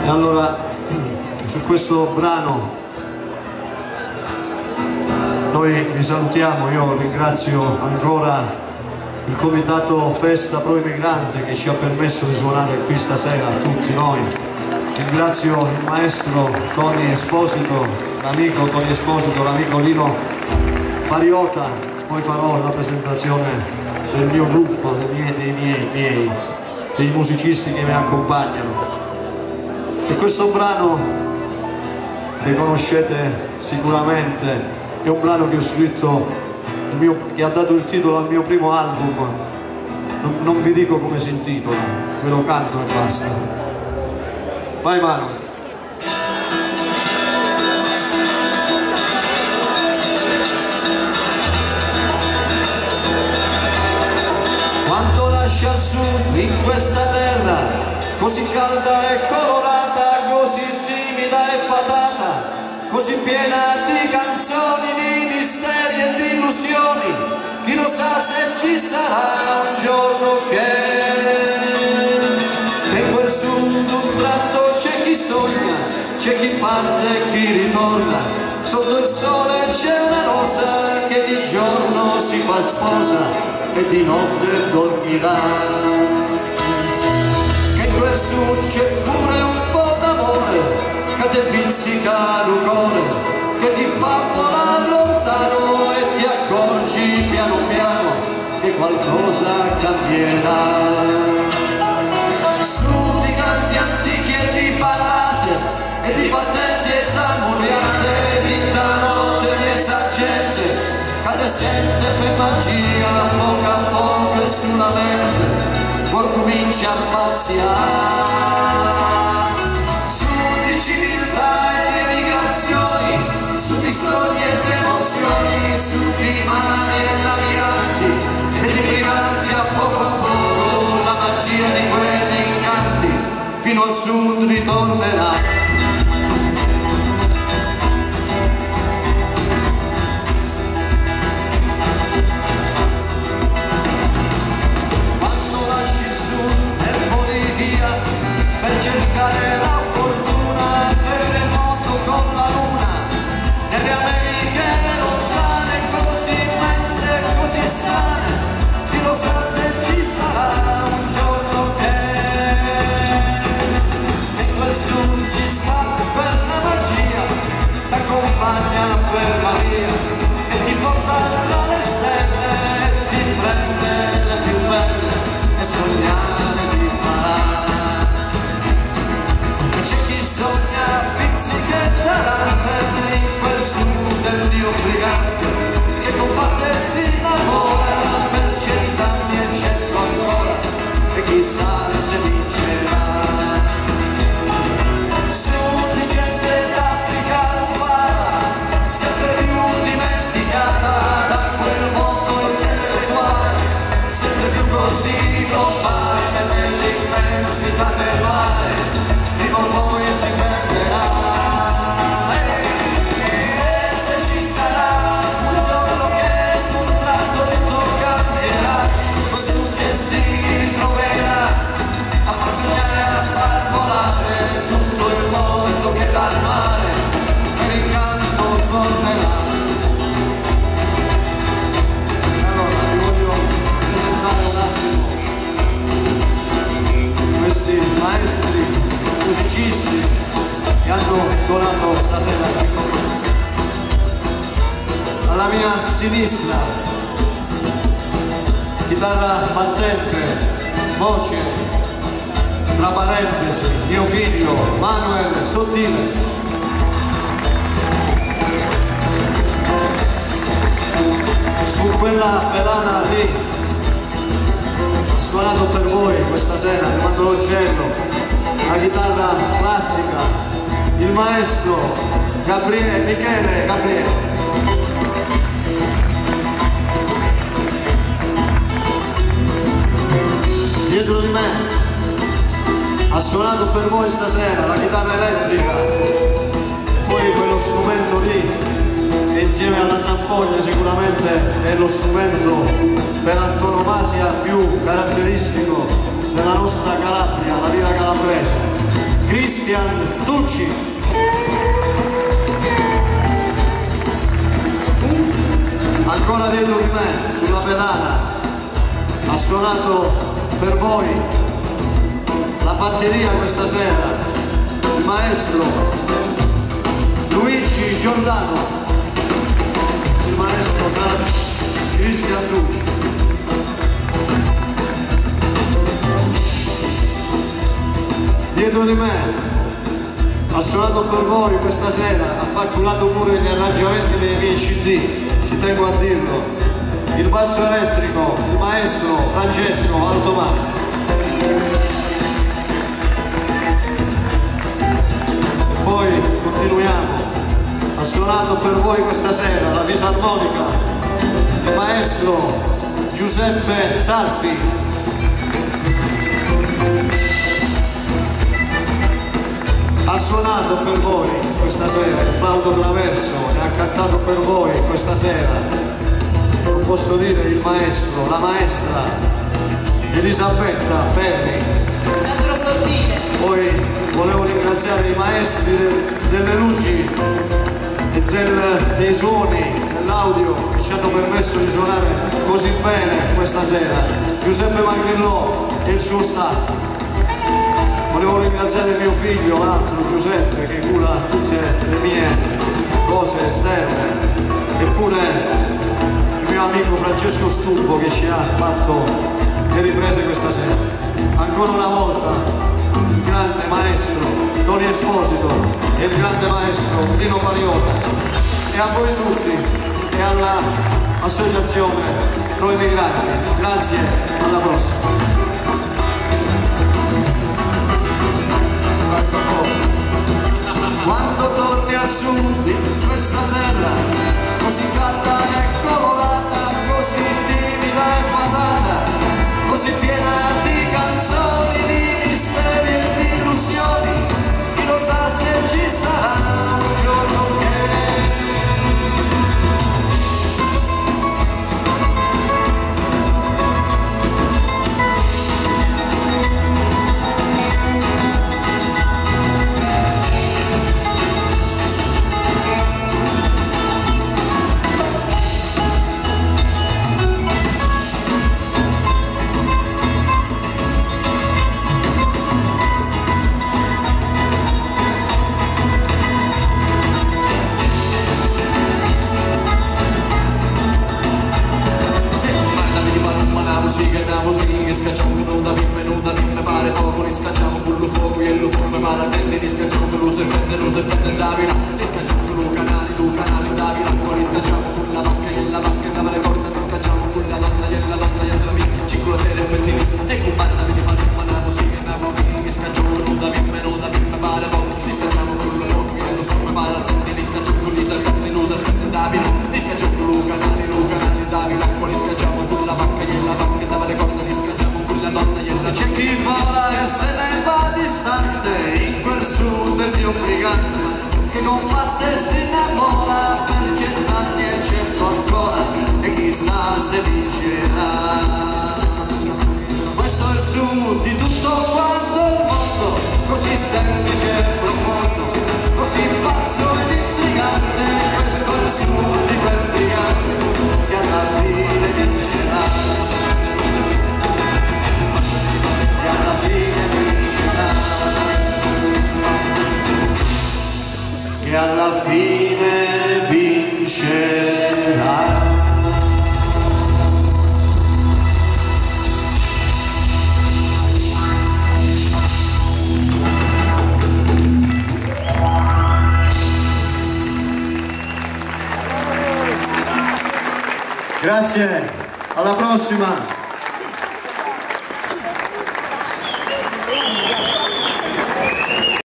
E allora su questo brano noi vi salutiamo. Io ringrazio ancora il Comitato Festa Pro Emigrante che ci ha permesso di suonare qui stasera, a tutti noi. Ringrazio il maestro Tony Esposito, l'amico Tony Esposito, l'amico Lino Pariota. Poi farò la presentazione del mio gruppo, dei musicisti che mi accompagnano. E questo brano che conoscete sicuramente è un brano che ho scritto, che ha dato il titolo al mio primo album. Non vi dico come si intitola, ve lo canto e basta. Vai Manu. Quando nasce al sud in questa terra, così calda e colorata, così timida e patata, così piena di canzoni, di misteri e di illusioni, chi lo sa se ci sarà un giorno che in quel sud un tratto c'è chi sogna, c'è chi parte e chi ritorna, sotto il sole c'è una rosa che di giorno si fa sposa e di notte dormirà. Che in quel sud c'è pure un po' d'amore che ti pizzica il cuore, che ti fa volare lontano e ti accorgi piano piano che qualcosa cambierà. Su di canti antichi e di ballate e di battenti e tamburiate, di notte mezza gente cade sente per magia, poco a poco e sulla mente poi comincia a pazziare. Su di civiltà e di emigrazioni, su di storie ed emozioni, su di mari e naviganti e di briganti, a poco la magia di quegli incanti fino al sud ritornerà. Per cercare la fortuna, per il mondo con la luna, nelle Americhe lontane, così immense e così strane, chi lo sa se ci sarà un giorno che in quel sud ci sta quella magia, t'accompagna per la via e ti porta dalle stelle e ti prende le più belle e sognare ti farà. Sogna pizziche e tarantelle in quel sud del Dio brigante che combatte e si innamora per 100 anni e 100 ancora e chissà se vincerà. Sud di gente d'Africa rubata, sempre più dimenticata da quel mondo intellettuale, sempre più così globale nell'immensità del mare. Poi si perderà e se ci sarà un giorno che un tratto tutto cambierà, così che si ritroverà a far sognare, a far volare tutto il mondo che dal mare per incanto tornerà. Allora vi voglio presentare un attimo questi maestri musicisti che hanno suonato stasera qui con me. Alla mia sinistra, chitarra battente, voce, tra parentesi, mio figlio Manuel Sottile. Su quella pedana lì ho suonato per voi questa sera, vi mando l'oggetto. La chitarra classica, il maestro Michele Gabriele. Dietro di me ha suonato per voi stasera la chitarra elettrica, poi quello strumento lì, che insieme alla zampogna sicuramente è lo strumento per antonomasia più caratteristico della nostra Calabria, la lira calabrese. Cristian Tucci. Ancora dietro di me, sulla pedana, ha suonato per voi la batteria questa sera il maestro Luigi Giordano, il maestro Cristian Tucci. Dietro di me ha suonato per voi questa sera, ha fatturato pure gli arrangiamenti dei miei CD, ci tengo a dirlo, il basso elettrico, il maestro Francesco Altomani. Poi continuiamo, ha suonato per voi questa sera la fisarmonica, il maestro Giuseppe Sarti. Ha suonato per voi questa sera il flauto traverso e ha cantato per voi questa sera, non posso dire il maestro, la maestra Elisabetta Perri. Poi volevo ringraziare i maestri delle luci e dei suoni, dell'audio che ci hanno permesso di suonare così bene questa sera, Giuseppe Magrillò e il suo staff. Volevo ringraziare mio figlio, l'altro Giuseppe, che cura tutte le mie cose esterne, eppure il mio amico Francesco Stubbo che ci ha fatto le riprese questa sera. Ancora una volta il grande maestro Tony Esposito e il grande maestro Lino Pariota, e a voi tutti e all'associazione Pro Emigranti. Grazie, alla prossima. Quando torni al sud in questa terra così calda e colorata, così timida e patata, così piena di canzoni, di misteri e di illusioni, chi lo sa se ci sarà un giorno che combatte e si innamora per 100 anni e 100 ancora, e chissà se vincerà. Questo è il sud di tutto quanto il mondo, così semplice e profondo, così pazzo ed intrigante. Questo è il sud di quel brigante che alla fine vincerà, che alla fine vincerà, che alla fine vincerà. Grazie, alla prossima.